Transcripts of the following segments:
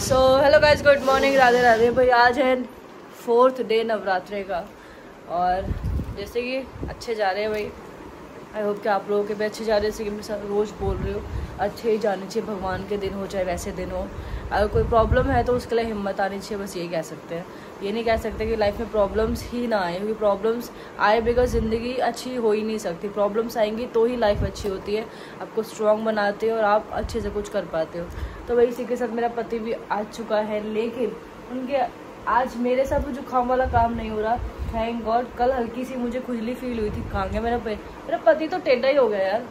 सो hello guys, good morning, Radhe Radhe. भाई आज है 4th डे नवरात्रे का और जैसे कि अच्छे जा रहे हैं भाई। आई होप कि आप लोगों के भी अच्छे जा रहे हैं। जैसे कि मैं सब रोज़ बोल रही हूँ, अच्छे ही जाने चाहिए। भगवान के दिन हो चाहे वैसे दिन हो, अगर कोई प्रॉब्लम है तो उसके लिए हिम्मत आनी चाहिए। बस यही कह सकते हैं। ये नहीं कह सकते कि लाइफ में प्रॉब्लम्स ही ना आए, क्योंकि प्रॉब्लम्स आए बिकॉज ज़िंदगी अच्छी हो ही नहीं सकती। प्रॉब्लम्स आएंगी तो ही लाइफ अच्छी होती है, आपको स्ट्रॉन्ग बनाते हो और आप अच्छे से कुछ कर पाते हो। तो वही इसी के साथ मेरा पति भी आ चुका है, लेकिन उनके आज मेरे साथ वो जुकाम वाला काम नहीं हो रहा, थैंक गॉड। कल हल्की सी मुझे खुजली फील हुई थी, कहाँ गया मेरा पति तो टेढ़ा ही हो गया यार।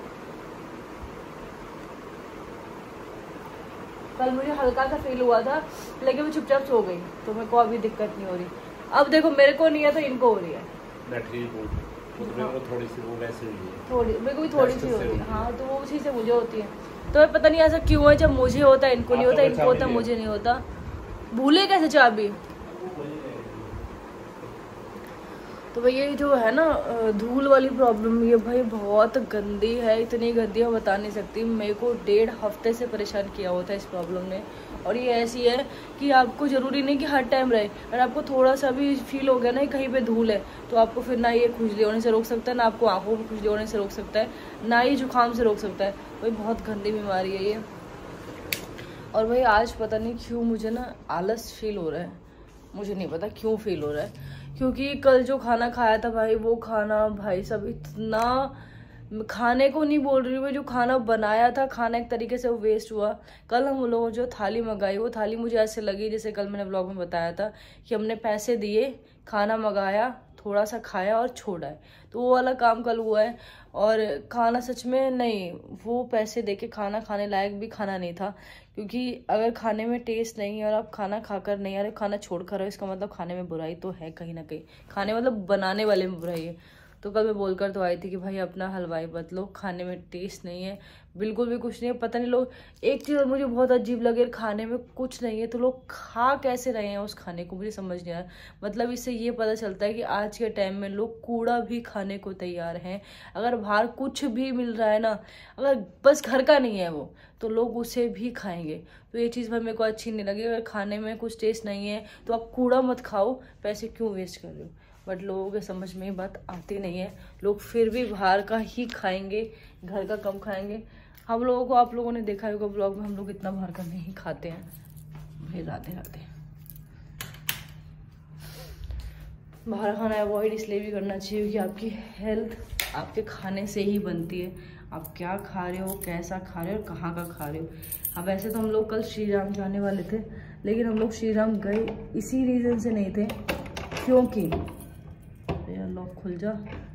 कल मुझे हल्का सा फील हुआ था, लेकिन मैं चुपचाप सो गई, तो मेरे को अभी दिक्कत नहीं हो रही। अब देखो मेरे को नहीं है तो इनको हो रही है। थोड़ी सी वो वैसे हुई है, थोड़ी मेरे को भी थोड़ी सी होती है। हाँ, तो वो उसी से मुझे होती है। तो पता नहीं ऐसा क्यों है, जब मुझे होता है इनको नहीं होता, इनको होता है मुझे नहीं होता। भूले कैसे चाबी। तो भाई ये जो है ना धूल वाली प्रॉब्लम, ये भाई बहुत गंदी है, इतनी गंदी है बता नहीं सकती। मेरे को 1.5 हफ्ते से परेशान किया होता है इस प्रॉब्लम ने। और ये ऐसी है कि आपको ज़रूरी नहीं कि हर टाइम रहे, अगर आपको थोड़ा सा भी फील हो गया ना कहीं पे धूल है, तो आपको फिर ना ये खुजली होने से रोक सकता है, ना आपको आंखों में खुजली होने से रोक सकता है, ना ही जुकाम से रोक सकता है। भाई बहुत गंदी बीमारी है ये। और भाई आज पता नहीं क्यों मुझे ना आलस फील हो रहा है, मुझे नहीं पता क्यों फील हो रहा है। क्योंकि कल जो खाना खाया था भाई, वो खाना भाई सब इतना, खाने को नहीं बोल रही हूँ, जो खाना बनाया था खाना एक तरीके से वो वेस्ट हुआ। कल हम लोगों जो थाली मंगाई, वो थाली मुझे ऐसे लगी जैसे कल मैंने व्लॉग में बताया था कि हमने पैसे दिए, खाना मंगाया, थोड़ा सा खाया और छोड़ा है। तो वो वाला काम कल हुआ है। और खाना सच में नहीं, वो पैसे देके खाना खाने लायक भी खाना नहीं था। क्योंकि अगर खाने में टेस्ट नहीं है और आप खाना खाकर नहीं आ रहे, खाना छोड़ कर रहे हो, इसका मतलब खाने में बुराई तो है कहीं ना कहीं। खाने मतलब बनाने वाले में बुराई है। तो कल मैं बोलकर तो आई थी कि भाई अपना हलवाई बदलो, खाने में टेस्ट नहीं है, बिल्कुल भी कुछ नहीं है। पता नहीं लोग, एक चीज़ और मुझे बहुत अजीब लगे, खाने में कुछ नहीं है तो लोग खा कैसे रहे हैं उस खाने को, मुझे समझ नहीं आया। मतलब इससे ये पता चलता है कि आज के टाइम में लोग कूड़ा भी खाने को तैयार हैं। अगर बाहर कुछ भी मिल रहा है ना, अगर बस घर का नहीं है वो, तो लोग उसे भी खाएंगे। तो ये चीज़ भाई मेरे को अच्छी नहीं लगी। अगर खाने में कुछ टेस्ट नहीं है तो आप कूड़ा मत खाओ, पैसे क्यों वेस्ट कर रहे हो। बट लोगों के समझ में ये बात आती नहीं है, लोग फिर भी बाहर का ही खाएंगे, घर का कम खाएंगे। हम लोगों को, आप लोगों ने देखा होगा ब्लॉग में, हम लोग इतना बाहर का नहीं खाते हैं। फिर राधे राधे। बाहर खाना अवॉइड इसलिए भी करना चाहिए क्योंकि आपकी हेल्थ आपके खाने से ही बनती है। आप क्या खा रहे हो, कैसा खा रहे हो और कहाँ का खा रहे हो। अब वैसे तो हम लोग कल श्री राम जाने वाले थे, लेकिन हम लोग श्री राम गए इसी रीज़न से नहीं थे, क्योंकि लॉक खुल जा।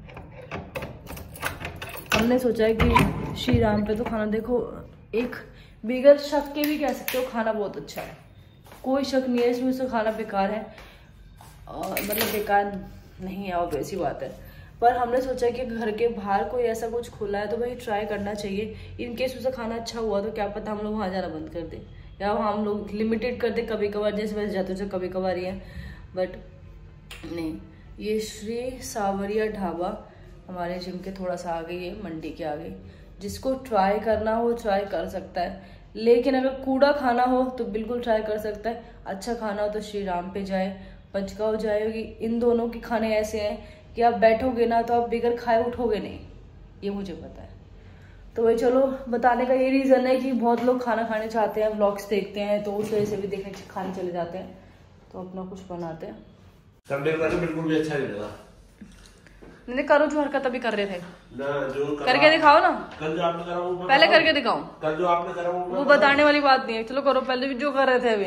हमने सोचा है कि श्री राम पे तो खाना, देखो एक बिगर शक के भी कह सकते हो खाना बहुत अच्छा है, कोई शक नहीं है इसमें से खाना बेकार है, और मतलब बेकार नहीं है, ऑब्वियस सी बात है। पर हमने सोचा कि घर के बाहर कोई ऐसा कुछ खुला है तो भाई ट्राई करना चाहिए। इन केस उसका खाना अच्छा हुआ तो क्या पता हम लोग वहाँ जाना बंद कर दें, या हम लोग लिमिटेड कर दें कभी कभार, जैसे वैसे जाते हो कभी कभार ही है। बट नहीं, ये श्री सावरिया ढाबा हमारे जिम के थोड़ा सा आगे, ये मंडी के आगे, जिसको ट्राई करना हो ट्राई कर सकता है। लेकिन अगर कूड़ा खाना हो तो बिल्कुल ट्राई कर सकता है, अच्छा खाना हो तो श्री राम पे जाए, पंचगांव जाएगी। इन दोनों के खाने ऐसे हैं कि आप बैठोगे ना तो आप बिगर खाए उठोगे नहीं, ये मुझे पता है। तो वही चलो, बताने का ये रीज़न है कि बहुत लोग खाना खाने चाहते हैं, व्लॉग्स देखते हैं, तो उस वजह से भी देखने खाने चले जाते हैं, तो अपना कुछ बनाते हैं। बिल्कुल भी अच्छा नहीं लगा। नहीं करो जो हरकत अभी कर रहे थे ना, जो करके दिखाओ ना। कल जो आपने करा वो पहले करके दिखाओ। कल जो आपने करा वो बताने वाली बात नहीं है, चलो करो पहले भी जो कर रहे थे अभी।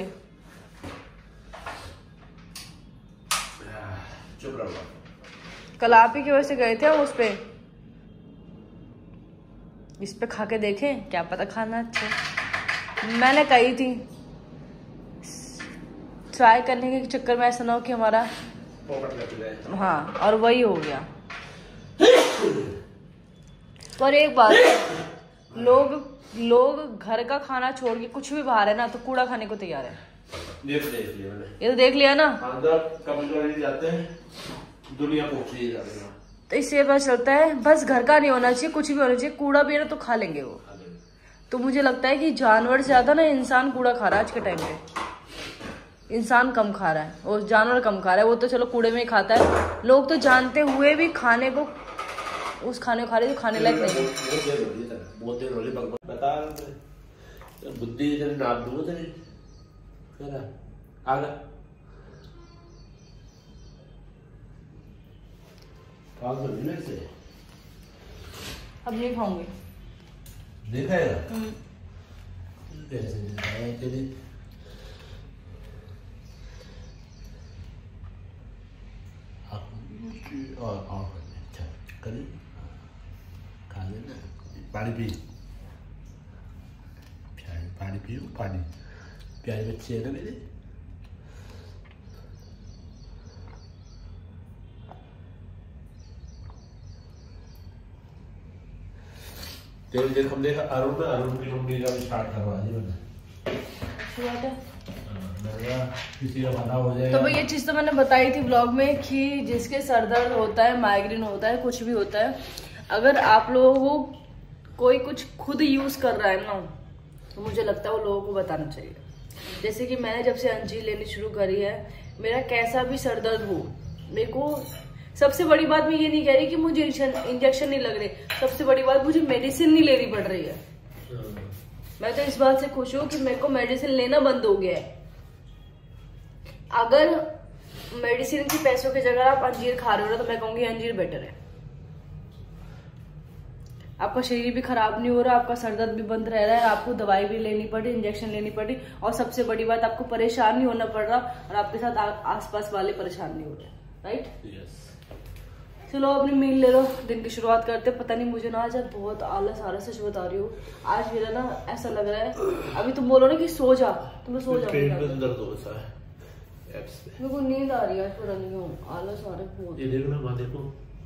चुप रहो। कल आप ही की वजह से गए थे उस पे, इस पे खा के देखें, क्या पता खाना अच्छा। मैंने कही थी ट्राई करने के चक्कर में ऐसा ना हो कि हमारा, हाँ, और वही हो गया। पर एक बात, लोग घर का खाना छोड़ के कुछ भी बाहर है ना तो कूड़ा खाने को तैयार है। ये तो देख लिया मैंने, ये तो देख लिया ना। कभी जाते हैं, दुनिया पहुंच रही है। तो इससे पता चलता है बस घर का नहीं होना चाहिए, कुछ भी होना चाहिए, कूड़ा भी है ना तो खा लेंगे वो। तो मुझे लगता है कि जानवर से ज्यादा ना इंसान कूड़ा खा रहा है आज के टाइम पे। इंसान कम खा रहा है और जानवर कम खा रहा है। वो तो चलो कूड़े में ही खाता है, लोग तो जानते हुए भी खाने को उस खाने को खा रहे जो खाने लायक नहीं। बहुत देर होली बता बुद्धि तेरे नाप दूंगा तेरे आगा से अब नहीं खाऊंगी। देखा है कैसे तेरी और कर खा लेना। पानी पी पानी पियो पानी प्यारे बच्चे है ना मेरे। तेरे देख हम देखा अरुण की मम्मी का भी स्टार्ट करवा दी मैंने। किसी का भला हो जाएगा। तो भाई ये चीज तो मैंने बताई थी ब्लॉग में कि जिसके सर दर्द होता है, माइग्रेन होता है, कुछ भी होता है, अगर आप लोगों को कोई कुछ खुद यूज कर रहा है ना तो मुझे लगता है वो लोगों को बताना चाहिए। जैसे कि मैंने जब से अंजीर लेनी शुरू करी है, मेरा कैसा भी सर दर्द हो, मेरे को सबसे बड़ी बात मैं ये नहीं कह रही कि मुझे इंजेक्शन नहीं लग रहे, सबसे बड़ी बात मुझे मेडिसिन नहीं लेनी पड़ रही है। मैं तो इस बात से खुश हूँ कि मेरे को मेडिसिन लेना बंद हो गया है। अगर मेडिसिन की पैसों की जगह आप अंजीर खा रहे हो ना तो मैं कहूंगी अंजीर बेटर है। आपका शरीर भी खराब नहीं हो रहा, आपका सर दर्द भी बंद रह रहा है, आपको दवाई भी लेनी पड़ी, इंजेक्शन लेनी पड़ी, और सबसे बड़ी बात आपको परेशान नहीं होना पड़ रहा और आपके साथ आसपास वाले परेशान नहीं हो रहे। राइट? चलो अपनी मील ले लो, दिन की शुरुआत करते। पता नहीं मुझे ना आज बहुत आलस आ रहा है, सच बता रही हूँ। आज मेरा ना ऐसा लग रहा है, अभी तुम बोलो ना कि सो जा तो मैं सो जाऊंगी। मेरे को नींद आ रही है, पता नहीं क्यों आलस आ रहा है बहुत। ये देखो ना माँ, देखो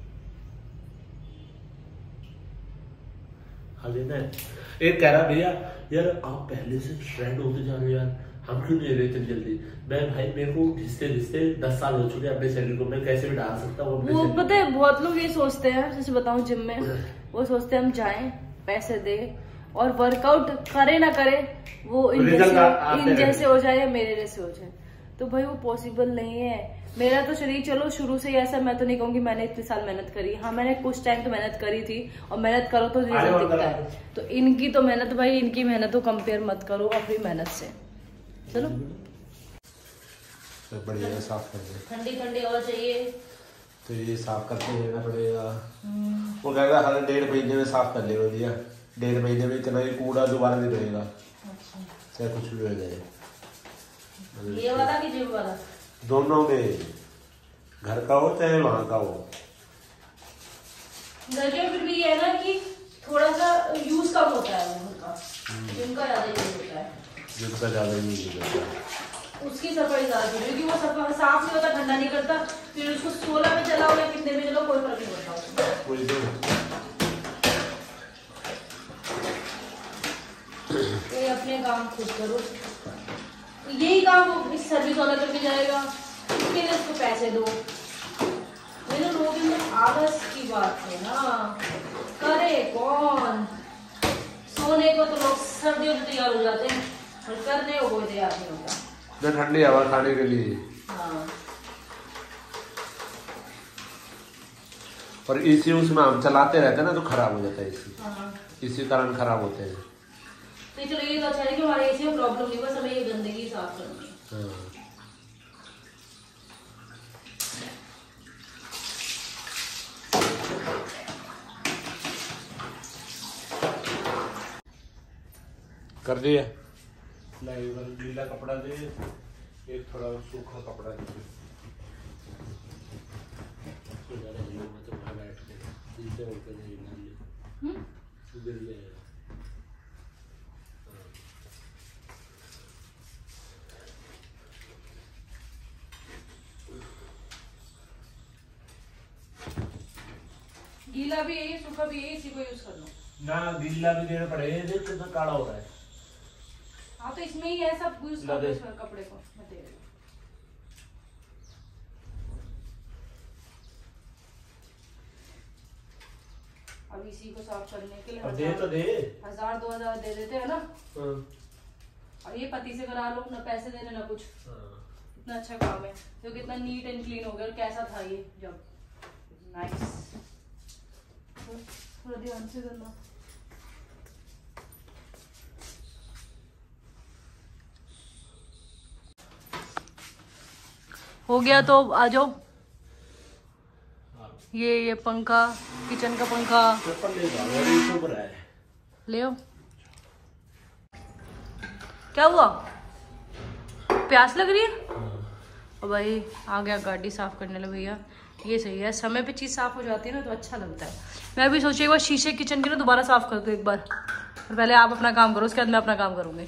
एक कह रहा भैया यार आप पहले से ट्रेंड होते जा रहे हो यार, हम क्यों नहीं रहे इतनी जल्दी। मैं भाई मेरे को घिसते 10 साल हो चुके अपने शरीर को, मैं कैसे भी डाल सकता हूँ। वो पता है बहुत लोग ये सोचते हैं, सच बताऊं जिम में वो सोचते हैं हम जाएं पैसे दे और वर्कआउट करे ना करे वो इन जैसे हो जाए या मेरे जैसे हो जाए। तो भाई वो पॉसिबल नहीं है। मेरा तो शरीर चलो शुरू से ही ऐसा, मैं तो नहीं कहूंगी मैंने इतने साल मेहनत करी। हाँ मैंने कुछ टाइम तो मेहनत करी थी, और मेहनत करो तो रिजल्ट दिखता है। तो इनकी तो मेहनत भाई, इनकी मेहनत को कंपेयर मत करो अपनी मेहनत से। चलो तो बढ़िया साफ कर दे, ठंडी ठंडी हवा चाहिए तो ये साफ करते रहना पड़ेगा। वो कहेगा हर 1.5 महीने में साफ कर लेगा भैया, 1.5 महीने में इतना ही कूड़ा दोबारा नहीं रहेगा, चाहे कुछ भी हो जाए। ये वाला कि जिम वाला? दोनों में, घर का हो चाहे वहाँ का हो। घर के फिर भी ये है ना कि थोड़ा सा यूज कम होता है उनका, जिनका ज्यादा यूज होता है, जिनका ज्यादा यूज होता है उसकी सफाई ज्यादा, क्योंकि वो सफा साफ नहीं होता, ठंडा नहीं करता, फिर उसको 16 में चलाओ या कितने में चलाओ कोई फर्क नहीं पड़ता। कोई तो ये अपने काम खुद करो, यही काम इस सर्विस वाला करके जाएगा, इसके लिए उसको पैसे दो। मेरे लोग में आलस की बात है ना, करे कौन। सोने को तो लोग सर्दियों में तैयार हो जाते हैं और करने को कोई तैयार नहीं होता। न ठंडी हवा खाने के लिए। हाँ। और इसी उसमें हम चलाते रहते हैं ना तो खराब हो जाता है इसी। हाँ। इसी कारण खराब होते हैं। तो चलो ये तो अच्छा है कि हमारे एसी में प्रॉब्लम नहीं, बस हमें ये गंदगी साफ करनी है। हाँ। कर दिया गीला कपड़ा दे, एक थोड़ा सूखा कपड़ा दे, तो बैठ के गिर जाएगा। गीला भी यही, सूखा भी यही, इसी को यूज कर लो ना। गीला भी देना पड़ेगा, देख कितना काला हो रहा है। हाँ तो इसमें ही है सब यूज कर लो कपड़े को। मैं दे रही हूँ। अब इसी को साफ करने के लिए दे तो दे 1000-2000 दे देते हैं ना। हाँ। और ये पति से करा लो, ना पैसे देने ना कुछ। हाँ। कितना अच्छा काम है, जो कितना नीट एंड क्लीन हो गया। और कैसा था ये जब, नाइस। थोड़ा ध्यान से करना। हो गया तो आ जाओ। ये पंखा, किचन का पंखा ले आओ। क्या हुआ, प्यास लग रही है? और भाई आ गया गाड़ी साफ करने लगे भैया। ये सही है, समय पे चीज़ साफ हो जाती है ना तो अच्छा लगता है। मैं भी सोची एक बार शीशे किचन के ना दोबारा साफ कर दूँ एक बार। पहले आप अपना काम करो, उसके बाद मैं अपना काम करूँगी।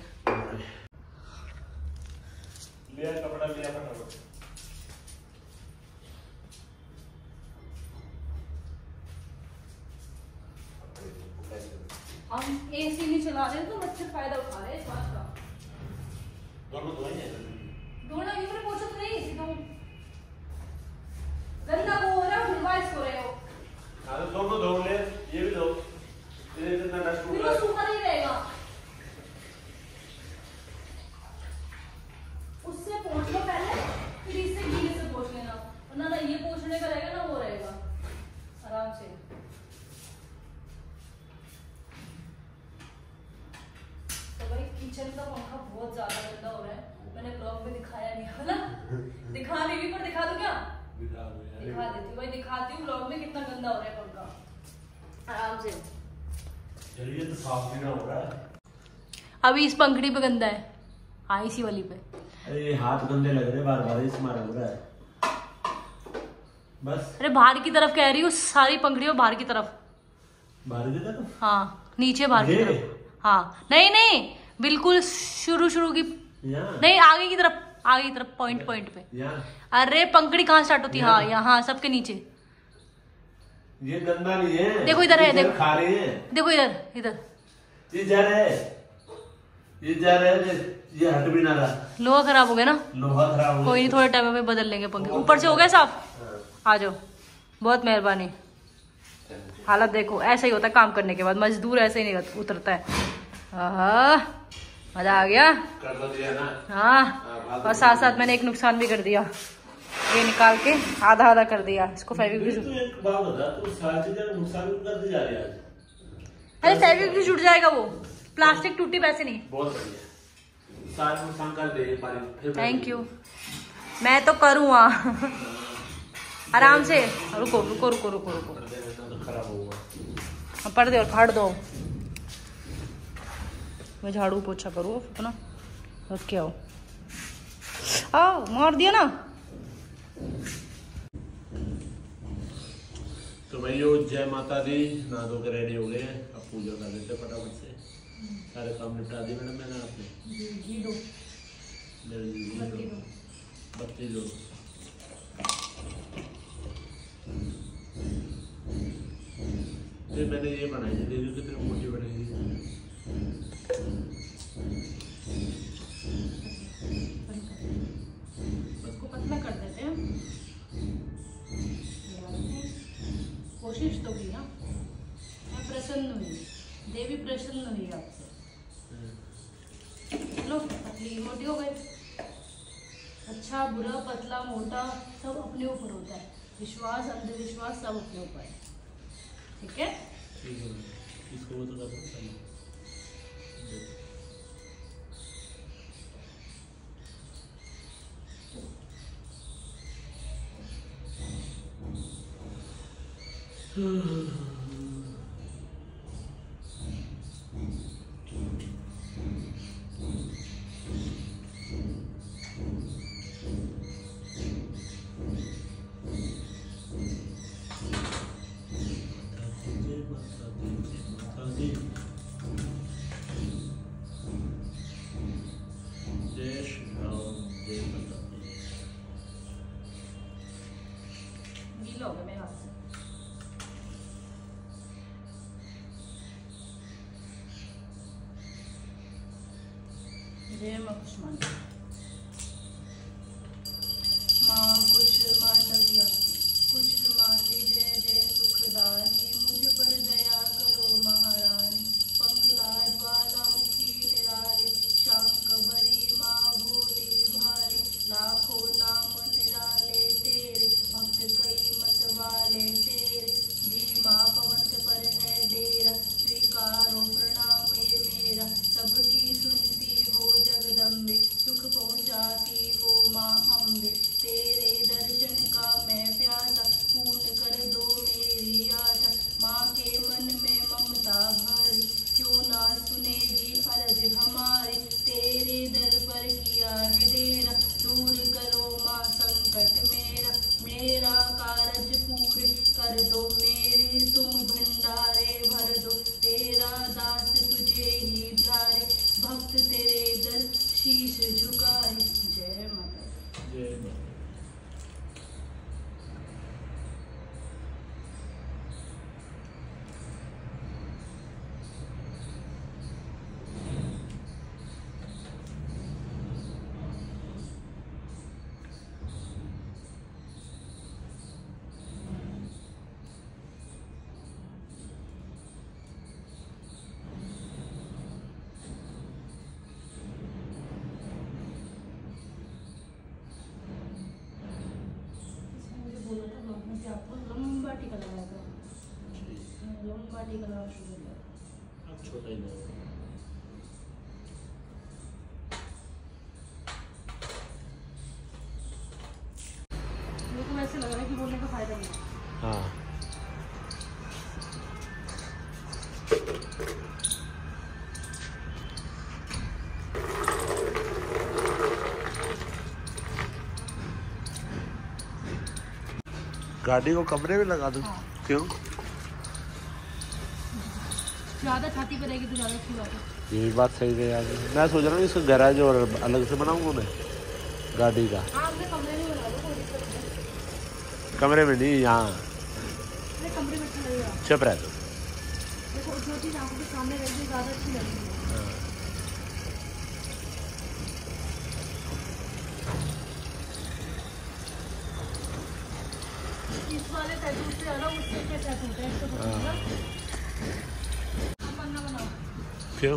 हम एसी नहीं चला रहे तो बच्चे फायदा उठा रहे हैं इस बात का। दोनों धोना क्यों नहीं, पोछो तो नहीं इसी तो गंदा वो हो रहा है, रिवाइज हो रहे हो। अरे दोनों धो ले, ये भी धो, ये इतना डस्ट हो रहा है, सूखा नहीं रहेगा। उससे पोंछ लो पहले, फिर इससे गीले से पोंछ लेना, वरना ना ये पोंछने का रहेगा ना वो रहेगा आराम से। तो भाई किचन का पंखा बहुत ज्यादा गंदा हो रहा है। मैंने ब्लॉग में दिखाया नहीं है ना, दिखा नहीं पर दिखा दूं क्या? दिखा देती हूँ भाई, दिखाती हूँ ब्लॉग में कितना गंदा हो रहा है पंखा आराम से। चलिए तो साफ भी ना हो रहा है। अभी इस पंखड़ी पे गंदा है, हाँ इसी वाली पे। अरे ये हाथ गंदे लग रहे, बार बार इस मारा हो रहा है बस। अरे बाहर की तरफ कह रही हूँ, सारी पंखड़ियों बाहर की तरफ। बाहर की तरफ? हाँ नीचे बाहर की तरफ। हाँ नहीं बिल्कुल शुरू की नहीं, आगे की तरफ, आगे की तरफ पॉइंट पे। अरे पंखड़ी कहाँ स्टार्ट होती है? हाँ यहाँ सबके नीचे। ये गंदा नहीं है, देखो इधर है, देखो खा रही है, देखो इधर ये जा रहा है, ये हट भी ना रहा। लोहा खराब हो गया ना, लोहा खराब हो गया। कोई नहीं, थोड़े टाइम में बदल लेंगे पंखे। ऊपर से हो गया साफ। आ जाओ, बहुत मेहरबानी। हालत देखो, ऐसा ही होता है काम करने के बाद, मजदूर ऐसे ही नहीं उतरता है। मजा आ गया कर तो दिया ना। हाँ, और साथ साथ मैंने एक नुकसान भी कर दिया, ये निकाल के आधा कर दिया इसको फेविक्विक। तो एक बात बता, तू सारी चीजें नुकसान करते जा रही है आज। अरे फेविक्विक छूट जाएगा, वो प्लास्टिक टूटी वैसे नहीं। बहुत बढ़िया, सारे नुकसान कर दे पारी। थैंक यू, मैं तो करूँ आराम से। रुको रुको रुको रुको रुको, खराब होगा। पढ़ दे और फाड़ दो। मैं झाड़ू पोछा करूँ अपना, ओके आओ मार दिया ना। तो भाई यो जय माता दी, नहा धो के रेडी हो गए हैं, अब पूजा कर लेते फटाफट से। सारे काम निपटा दिए मैडम मैंने आपने। घी दो, बत्ती दो। ये मैंने ये बनाई है, देखो कितनी मोटी बनेगी। इसको पतला कर देते हैं। कोशिश तो की ना, मैं प्रसन्न हुई, देवी प्रसन्न हुई आपसे। चलो पतली मोटी हो गई। अच्छा बुरा पतला मोटा सब अपने ऊपर होता है, विश्वास अंधविश्वास सब अपने ऊपर है। ठीक है, इसको वो तो कर दो। गीला हो गया मेरे हाथ से। जय मां कुछ मान, मां कुछ मांडविया कुछ मांडी, जय जय सुखदानी, मुझ पर दया करो महारानी। पंगला ज्वालामुखी निराली, शंख बरी माँ भोली भारी, लाखों का टीका लगाया था, लौंग का टीका लगा शुरू किया। अब छोटा ही नहीं। मेरे को ऐसे लग रहा है कि बोलने का फायदा नहीं है। हाँ गाड़ी को कमरे में लगा दूं? हाँ। क्यों? ज्यादा छाती पे रहेगी तो ज्यादा अच्छी बात है। ये बात सही है यार। मैं सोच रहा हूँ इसको गैराज और अलग से बनाऊंगा मैं गाड़ी का। हाँ अपने कमरे में बना दो, कोई दिक्कत नहीं। कमरे में नहीं, यहाँ अपने कमरे में अच्छा लगेगा। चुप रह। देखो जो चीज़ आंखों के सामने रहेगी ज्यादा अच्छी लगेगी। इस वाले टैटू से अलग उससे क्या टैटू होता है इसको पता है? हम बनना बनाओ। क्यों?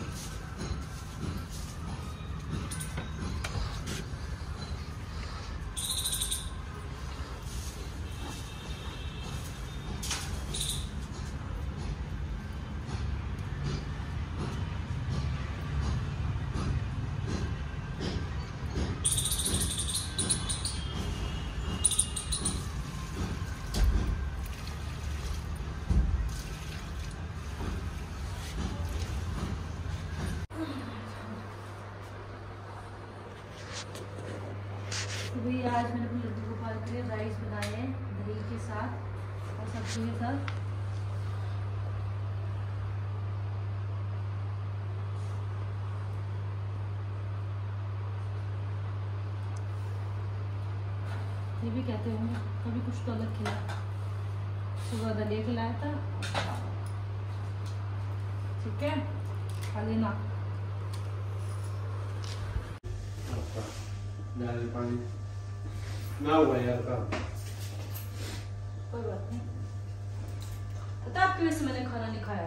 भाई आज मैंने अपने लड्डू गोपाल के लिए राइस बनाए हैं दही के साथ और सब्जी के साथ। ये भी कहते होंगे कभी कुछ तो अलग खिला। सुबह दलिया खिलाया था, ठीक है, खा लेना। पानी ना हुआ यार का। कोई बात नहीं। पता आपकी वजह से मैंने खाना नहीं खाया।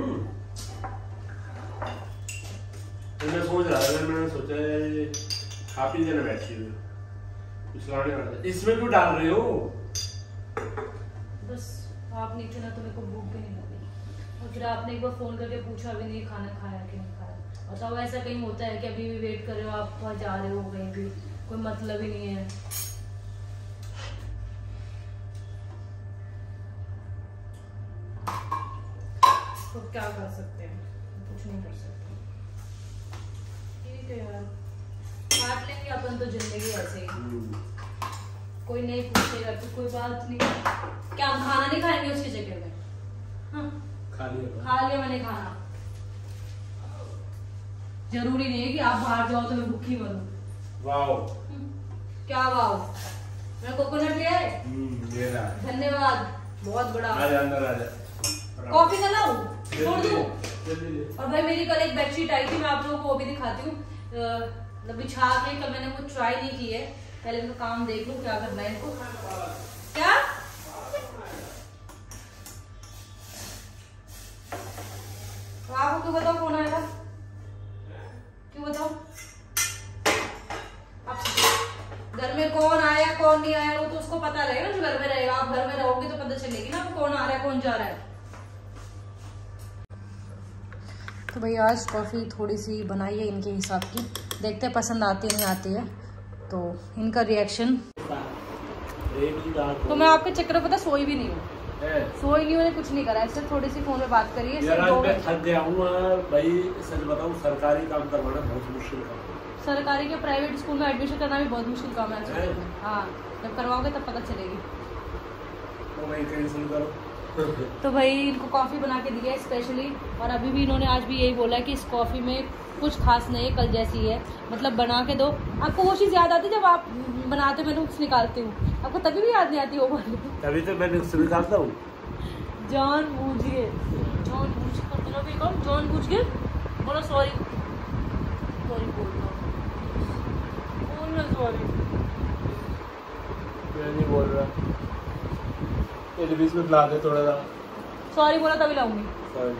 मैं सोच रहा था, मैंने सोचा खा पी देना बैठी हुई कुछ लाने वाला। इसमें क्यों डाल रहे हो? बस आप नहीं थे ना तो मेरे को भूख भी नहीं लगी, और फिर आपने एक बार फोन करके पूछा भी नहीं खाना खाया कि नहीं खाया। बताओ ऐसा कहीं होता है कि अभी भी वेट कर रहे हो, आप वहाँ जा रहे हो कहीं भी, कोई मतलब ही नहीं है। तो क्या कर सकते हैं, कुछ नहीं कर सकते। ठीक है यार, काट लेंगे अपन तो जिंदगी ऐसे ही। कोई नहीं पूछेगा तो कोई बात नहीं। क्या हम खाना नहीं खाएंगे उसकी जगह में? हाँ? खा लिया मैंने खाना। जरूरी नहीं है कि आप बाहर जाओ तो मैं भूखी बनूं। वाओ। क्या वाओ? मैं कोकोनट लिया है। धन्यवाद, बहुत बड़ा। आजा अंदर आजा। कॉफी का लाऊं? छोड़ दूं? जल्दी। और भाई मेरी कल एक बेडशीट आई थी, मैं आप लोगों को वो भी दिखाती हूँ। बिछा के कल मैंने वो ट्राई नहीं की है, पहले इनका काम देख लूं क्या करना है इनको। क्या तो आपको क्यों बताओ कौन आएगा? क्यों बताओ? आप घर में कौन आया कौन नहीं आया वो तो उसको पता रहेगा ना, जो घर में रहेगा। आप घर में रहोगे तो पता चलेगी ना आपको कौन आ रहा है कौन जा रहा है। तो भाई आज कॉफ़ी थोड़ी सी बनाई है इनके हिसाब की, देखते हैं पसंद आती है नहीं आती है तो इनका रिएक्शन। तो मैं आपके चक्कर में पता सोई भी नहीं हूँ, सोई नहीं, मैंने कुछ नहीं करा, इससे थोड़ी सी फोन में बात करी है। मैं थक गया हूँ भाई, सच बताऊँ सरकारी काम करवाना बहुत मुश्किल काम है। सरकारी के प्राइवेट स्कूल में एडमिशन करना भी बहुत मुश्किल काम है। हाँ जब करवाओगे तब पता चलेगी। तो भाई कैंसिल करो। तो भाई इनको कॉफ़ी बना के दी है स्पेशली, और अभी भी इन्होंने आज भी यही बोला है कि इस कॉफ़ी में कुछ खास नहीं है, कल जैसी है, मतलब बना के दो। आपको वो चीज़ याद आती है जब आप बनाते मैं नुक्स निकालती हूँ, आपको तभी भी याद नहीं आती वो वाली? तभी तो मैं नुक्स निकालता हूँ। जान बूझ के बोलो सॉरी, सॉरी बोलना, सॉरी मैं नहीं बोल रहा, तेरे बीच में ला दे थोड़ा सा। सॉरी बोला तभी लाऊंगी। सॉरी।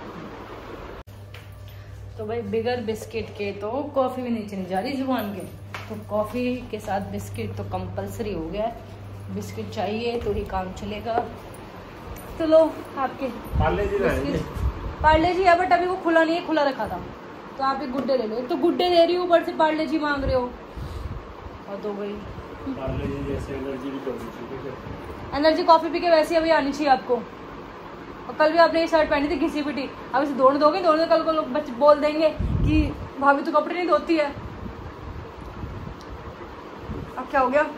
तो भाई बिगर बिस्किट के तो कॉफ़ी भी नहीं चली जा रही जुबान के, तो कॉफ़ी के साथ बिस्किट तो कंपलसरी हो गया है। बिस्किट चाहिए तो ही काम चलेगा। तो लो आपके पार्ले जी है, बट अभी वो खुला नहीं है, खुला रखा था। तो आप एक गुड्डे ले लो। एक तो गुड्डे दे रही हूँ, ऊपर से पार्ले जी मांग रहे हो। और तो भाई पार्ले जी जैसे एनर्जी भी करनी चाहिए। एनर्जी कॉफी पी के वैसे अभी आनी चाहिए आपको। और कल भी आपने ये शर्ट पहनी थी घिसी पिटी, अब इसे धोने दोगे? धोने कल को लोग बच्चे बोल देंगे कि भाभी तो कपड़े नहीं धोती है। अब क्या हो गया?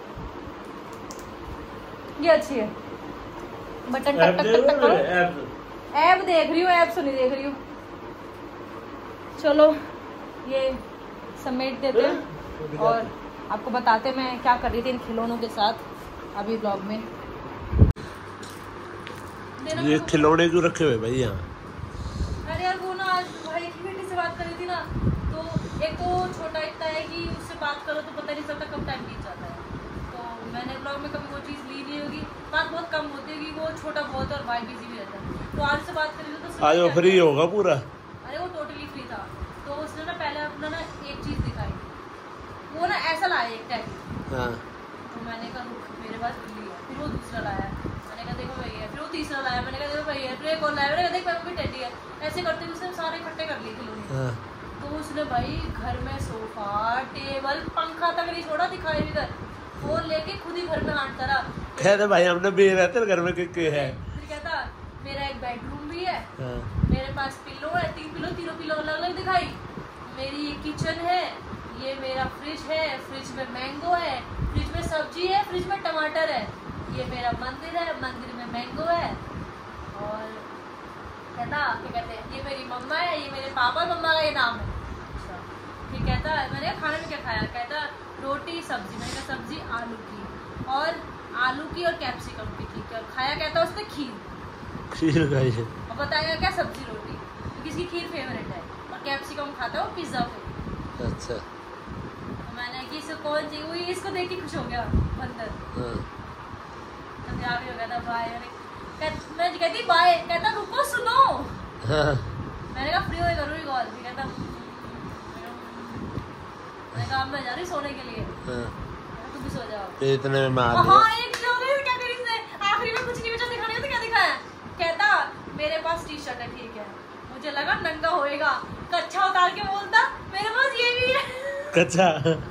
ये अच्छी है, बटन टक टक टक टक करो। ऐप देख रही हूँ, ऐप से नहीं देख रही हूँ। चलो ये समेट देते हैं और आपको बताते मैं क्या कर रही थी इन खिलौनों के साथ अभी ब्लॉग में। ये खिलौने क्यों रखे हुए भाई यहाँ? अरे यार वो ना आज भाई की बेटी से बात कर रही थी ना, तो एक तो छोटा इतना है कि उससे बात करो तो पता नहीं चलता कब टाइम बीत जाता है। तो मैंने ब्लॉग में कभी वो चीज़ ली नहीं होगी, बात बहुत कम होती होगी, वो छोटा बहुत है और भाई बिजी भी रहता है। तो आज से बात कर रही थी तो आज वो फ्री होगा पूरा? अरे वो टोटली फ्री था। तो उसने ना पहले अपना ना एक चीज़ दिखाई, वो ना ऐसा लाया एक टैग। हाँ। तो मैंने कहा रुक मेरे पास बिल्ली है। फिर वो दूसरा लाया, मैंने कहा देखो भैया। फिर वो तीसरा लाया, मैंने कहा देखो भैया। फिर एक और लाया, मैंने कहा देख मेरे भी टेडी है। ऐसे करते हुए उसने सारे इकट्ठे कर लिए खिलौने। हाँ। तो उसने भाई घर में सोफा, टेबल, पंखा तक नहीं छोड़ा, दिखाई भी कर। फोन लेके खुद ही घर में हांटता रहा। कहते भाई हमने भी रहते घर में के है। फिर कहता मेरा एक बेडरूम भी है। हाँ। मेरे पास पिलो है, तीनों पिलो अलग अलग दिखाई। मेरी ये किचन है, ये मेरा फ्रिज है, फ्रिज में मैंगो है, फ्रिज में सब्जी है, फ्रिज में टमाटर है। ये मेरा मंदिर है, मंदिर में मैंगो है। और कहता क्या कहते हैं, ये मेरी मम्मा है, ये मेरे पापा मम्मा का ये नाम है। अच्छा। फिर कहता मैंने कहा खाने में क्या खाया? कहता रोटी सब्जी। मैंने कहा सब्जी आलू की, और आलू की और कैप्सिकम की। ठीक है। खाया कहता उसने खीर खाई। और बताया क्या सब्जी रोटी, किसकी खीर फेवरेट है, और कैप्सिकम खाता है वो पिज्जा पे। अच्छा। तो मैंने कि इसको कौन चाहिए, वो इसको देख के खुश हो गया बंदर। हो गया था बाय। मैं कहती बाय, कहता रुको सुनो। मैंने कहा फ्री हो जरूरी कॉल। कहता मैंने कहा मैं जा रही सोने के लिए। तुम भी सो जाओ। इतने में मार हाँ एक क्या करी इसने, आखिरी में कुछ नहीं बचा दिखाने तो क्या दिखाया? कहता मेरे पास टी शर्ट है। ठीक है। मुझे लगा नंगा होएगा, कच्छा उतार के बोलता मेरे पास ये भी है। कच्छा।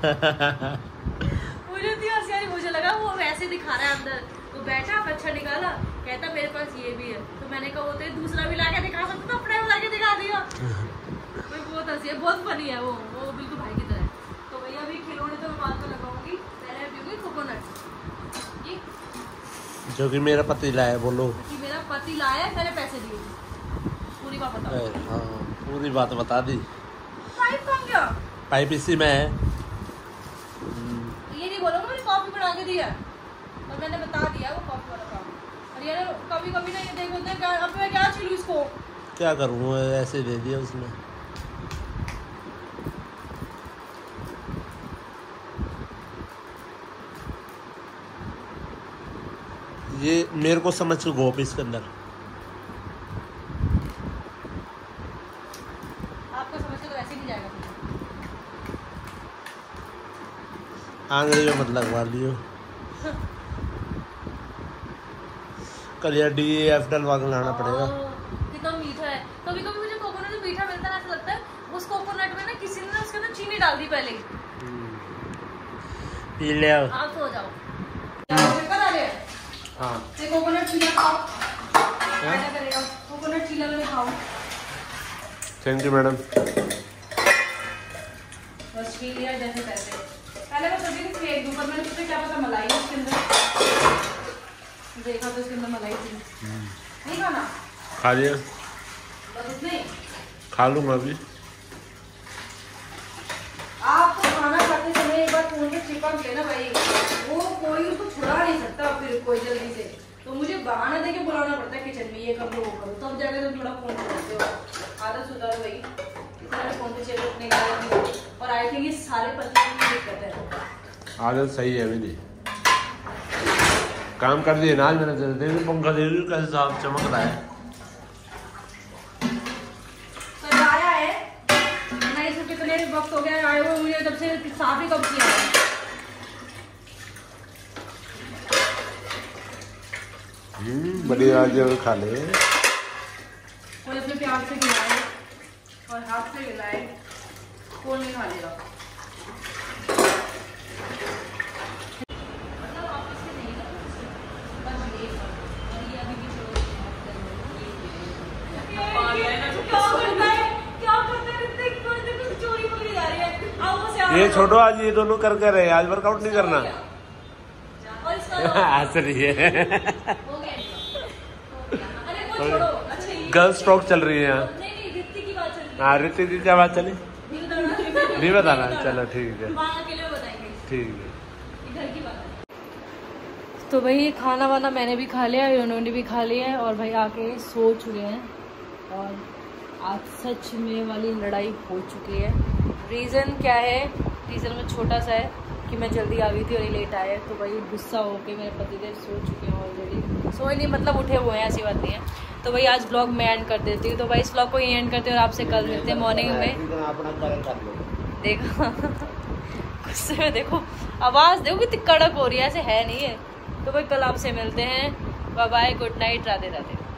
मुझे थी हंसी आ रही, मुझे लगा वो वैसे दिखा रहा है अंदर। वो बैठा कच्छा निकाला, कहता मेरे पास ये भी है। तो मैंने कहा वो तो दूसरा भी लाके दिखा सकता था, अपने लाके दिखा दिया। बहुत हंसी है, बहुत फनी है वो बिल्कुल भाई की तरह। तो भैया अभी खिलौने तो मैं बाद में लगाऊंगी, पहले पीऊंगी कोकोनट जी, जो कि मेरा पति लाया। बोलो कि मेरा पति लाया, मैंने पैसे दिए। पूरी बात बताओ। हाँ पूरी बात बता दी। पाइप कहाँ गया? पाइप इसी में है। ये नहीं बोलोगे मैंने कॉफी बना के दिया, और मैंने बता दिया वो कॉफी वाला काम। और यार कभी कभी ना ये देख बोलते हैं अब मैं क्या छीलूं इसको। क्या करूँ, ऐसे दे दिया उसने। ये मेरे को समझ के गोप इसके अंदर। आपको समझ के तो ऐसे नहीं जाएगा। आंगली में मत लगवा लियो। कल यार DEF डलवा के लाना पड़ेगा। कितना मीठा है। कभी कभी मुझे कोकोनट जो मीठा मिलता है ऐसा लगता है उस कोकोनट में ना किसी ने उसके अंदर चीनी डाल दी पहले ही। पी ले आओ। आप सो जाओ। कल आ रहे हैं। हाँ। ये कोकोनट चीला खाओ। क्या करेगा? कोकोनट चीला में खाओ। Thank you madam. बस पी लिया जैसे तैसे। पहले मैं सोची थी फेंक दूं, पर मैंने सोचा क्या पता मलाई है उसके अंदर। देखा तो उसके अंदर मलाई थी। नहीं खाना? खा लिया। बस इतना ही? खा लूंगा अभी। आपको खाना खाते समय एक बार फोन पे चिपक लेना भाई, वो कोई उसको छुड़ा नहीं सकता फिर कोई जल्दी से। तो मुझे बहाना देके बुलाना पड़ता है किचन में, ये कर लो वो करो, तब जाके तुम थोड़ा फोन करते हो। आदत सुधारो भाई, इतना फोन पे चेक रखने का। और आई थिंक ये सारे पति की दिक्कत है। आदत सही है मेरी। काम कर दिए ना आज मैंने। देखो पंखा दे रही कैसे साफ चमक रहा है। सजाया है ना, इसे कितने वक्त हो गया आए हुए मुझे, जब से साफ ही कब किया है। बड़ी राज्य में खा ले। कोई अपने प्यार से खिलाए और हाथ से खिलाए, कौन नहीं खा लेगा। ये छोड़ो, आज ये दोनों करके रहे, आज वर्कआउट नहीं करना। गर्ल्स टॉक चल रही है यहाँ। हाँ, ऋतिक की क्या बात चली? नहीं बताना, चलो ठीक है, ठीक है। तो भाई खाना वाना मैंने भी खा लिया, उन्होंने भी खा लिया है और भाई आके सो चुके हैं। और आज सच में वाली लड़ाई हो चुकी है। रीज़न क्या है? रीज़न में छोटा सा है कि मैं जल्दी आ गई थी और ये लेट आया, तो भाई गुस्सा होके मेरे पतिदेव सो चुके हैं ऑलरेडी। सोए नहीं मतलब उठे हुए हैं, ऐसी बात नहीं है। तो भाई आज ब्लॉग मैं एंड कर देती हूँ। तो भाई इस ब्लॉग को ही एंड करते हैं और आपसे कल मिलते हैं मॉर्निंग में। देखो गुस्से में देखो, आवाज़ देखो कितनी कड़क हो रही है, ऐसे है नहीं है। तो भाई कल आपसे मिलते हैं। Bye bye, good night, Radhe Radhe.